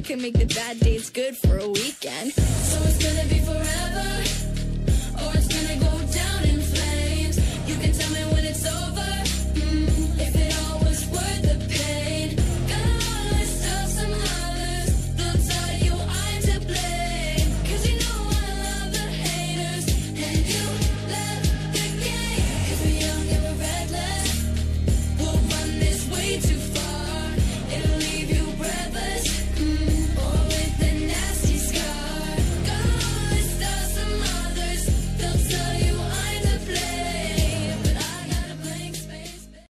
can make the bad days good for a weekend. So it's gonna be forever, or it's gonna go down in flames. You can tell me when it's over.